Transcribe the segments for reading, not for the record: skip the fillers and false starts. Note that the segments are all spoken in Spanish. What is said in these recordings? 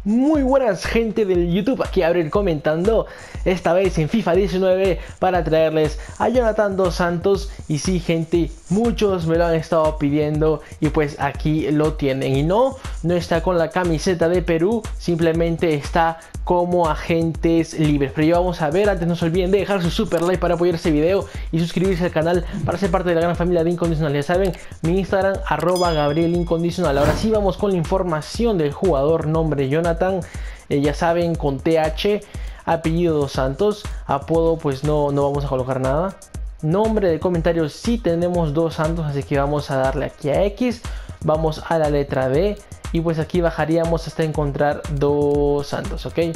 Muy buenas gente del YouTube, aquí Abril comentando, esta vez en FIFA 19 para traerles a Jonathan Dos Santos. Y sí gente, muchos me lo han estado pidiendo y pues aquí lo tienen. Y no está con la camiseta de Perú, simplemente está como agentes libres. Pero ya vamos a ver, antes no se olviden de dejar su super like para apoyar este video y suscribirse al canal para ser parte de la gran familia de Incondicional. Ya saben, mi Instagram @GabrielIncondicional. Ahora sí vamos con la información del jugador. Nombre Jonathan, ya saben, con TH, apellido Dos Santos, apodo pues no vamos a colocar nada. Nombre de comentarios sí tenemos Dos Santos, así que vamos a darle aquí a X, vamos a la letra D y pues aquí bajaríamos hasta encontrar Dos Santos, ok.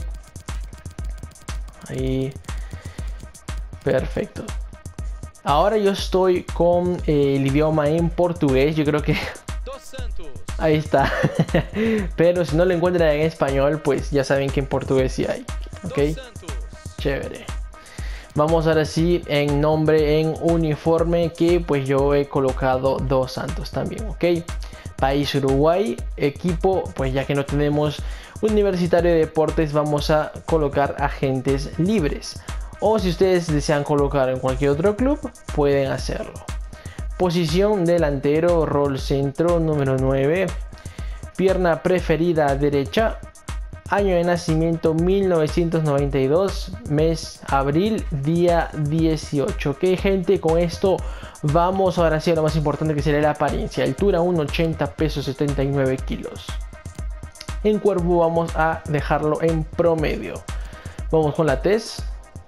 Ahí, perfecto. Ahora yo estoy con el idioma en portugués, yo creo que Dos Santos. ahí está. Pero si no lo encuentran en español, pues ya saben que en portugués sí hay, ok. Dos Santos. Chévere. Vamos ahora sí en nombre en uniforme, que pues yo he colocado Dos Santos también, ok. País Uruguay. Equipo, pues ya que no tenemos Universitario de Deportes, vamos a colocar agentes libres. O si ustedes desean colocar en cualquier otro club, pueden hacerlo. Posición delantero, rol centro, número 9. Pierna preferida derecha. Año de nacimiento 1992, mes abril, día 18. Ok gente, con esto vamos ahora sí a lo más importante, que sería la apariencia. Altura 1,80, peso 79 kilos. En cuerpo vamos a dejarlo en promedio. Vamos con la tez.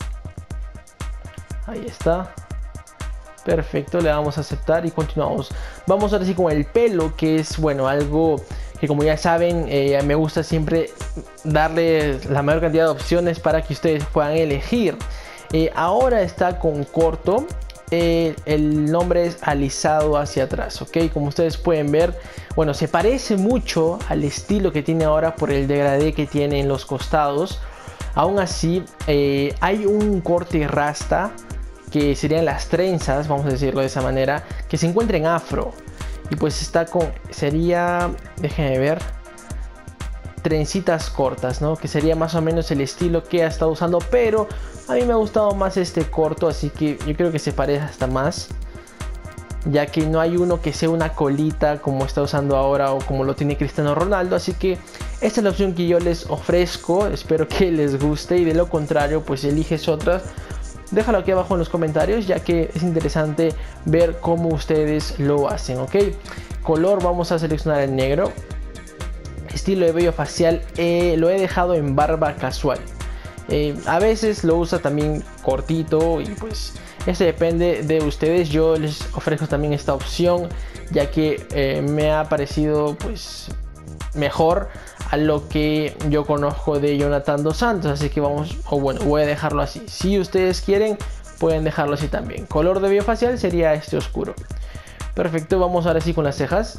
Ahí está. Perfecto, le damos a aceptar y continuamos. Vamos ahora sí con el pelo, que es, bueno, algo que como ya saben, me gusta siempre darle la mayor cantidad de opciones para que ustedes puedan elegir. Ahora está con corto, el nombre es alisado hacia atrás, ok. Como ustedes pueden ver, bueno, se parece mucho al estilo que tiene ahora por el degradé que tiene en los costados. Aún así, hay un corte rasta, que serían las trenzas, vamos a decirlo de esa manera, que se encuentra en afro. Y pues está con, sería, déjenme ver, trencitas cortas, ¿no? Que sería más o menos el estilo que ha estado usando, pero a mí me ha gustado más este corto, así que yo creo que se parece hasta más, ya que no hay uno que sea una colita como está usando ahora o como lo tiene Cristiano Ronaldo. Así que esta es la opción que yo les ofrezco, espero que les guste, y de lo contrario pues eliges otras. Déjalo aquí abajo en los comentarios, ya que es interesante ver cómo ustedes lo hacen, ok. Color, vamos a seleccionar el negro. Estilo de vello facial, lo he dejado en barba casual. A veces lo usa también cortito y pues eso depende de ustedes. Yo les ofrezco también esta opción, ya que me ha parecido pues mejor a lo que yo conozco de Jonathan Dos Santos, así que vamos, o bueno, voy a dejarlo así. Si ustedes quieren, pueden dejarlo así también. Color de vello facial sería este oscuro. Perfecto, vamos ahora sí con las cejas.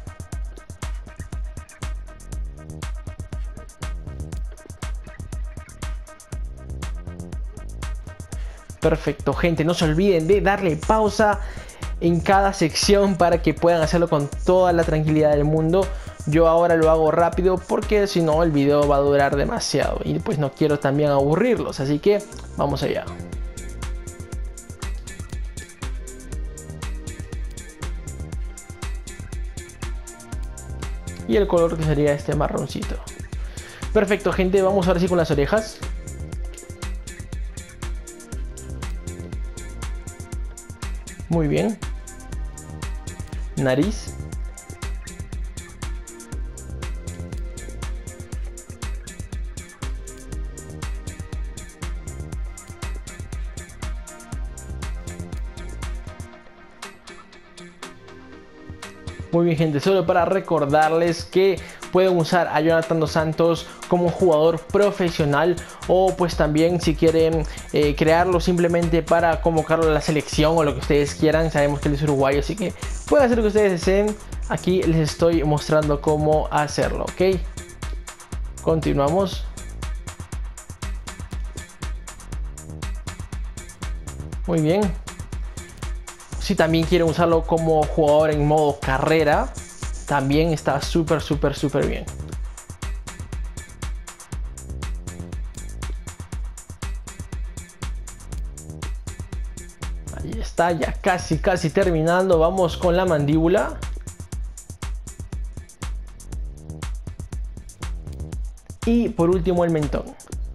Perfecto gente, no se olviden de darle pausa en cada sección para que puedan hacerlo con toda la tranquilidad del mundo. Yo ahora lo hago rápido porque si no el video va a durar demasiado y pues no quiero también aburrirlos, así que vamos allá. Y el color que sería este marroncito. Perfecto gente, vamos ahora sí con las orejas. Muy bien. Nariz. Muy bien gente, solo para recordarles que pueden usar a Jonathan Dos Santos como jugador profesional, o pues también si quieren crearlo simplemente para convocarlo a la selección o lo que ustedes quieran. Sabemos que él es uruguayo, así que pueden hacer lo que ustedes deseen. Aquí les estoy mostrando cómo hacerlo, ok. Continuamos. Muy bien. Si también quieren usarlo como jugador en modo carrera, también está súper bien. Ahí está, ya casi terminando. Vamos con la mandíbula. Y por último el mentón.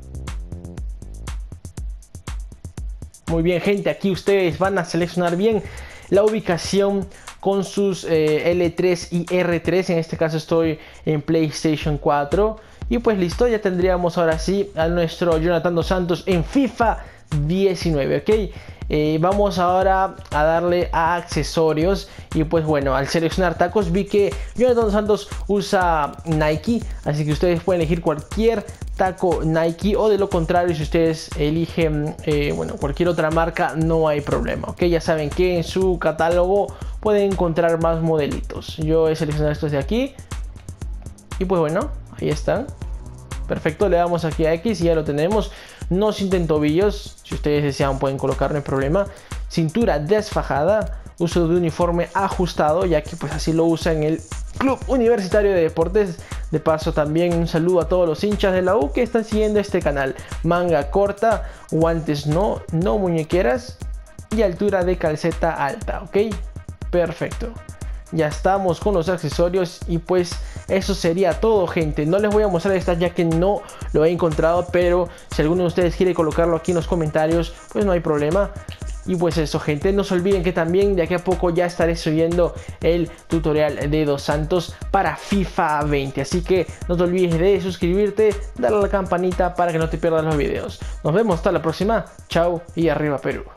Muy bien, gente, aquí ustedes van a seleccionar bien la ubicación con sus L3 y R3. En este caso estoy en PlayStation 4. Y pues listo, ya tendríamos ahora sí a nuestro Jonathan dos Santos en FIFA 19, ok. Vamos ahora a darle a accesorios. Y pues bueno, al seleccionar tacos vi que Jonathan dos Santos usa Nike, así que ustedes pueden elegir cualquier taco Nike, o de lo contrario, si ustedes eligen bueno, cualquier otra marca, no hay problema, ok. Ya saben que en su catálogo pueden encontrar más modelitos. Yo he seleccionado estos de aquí y pues bueno, ahí están. Perfecto, le damos aquí a X y ya lo tenemos. No sienten tobillos, si ustedes desean pueden colocar, no hay problema. Cintura desfajada, uso de uniforme ajustado, ya que pues así lo usa en el Club Universitario de Deportes. De paso también un saludo a todos los hinchas de la U que están siguiendo este canal. Manga corta, guantes no muñequeras y altura de calceta alta, ok. Perfecto. Ya estamos con los accesorios y pues eso sería todo, gente. No les voy a mostrar esta ya que no lo he encontrado, pero si alguno de ustedes quiere colocarlo aquí en los comentarios, pues no hay problema. Y pues eso, gente, no se olviden que también de aquí a poco ya estaré subiendo el tutorial de Dos Santos para FIFA 20. Así que no te olvides de suscribirte, darle a la campanita para que no te pierdas los videos. Nos vemos hasta la próxima. Chao y arriba Perú.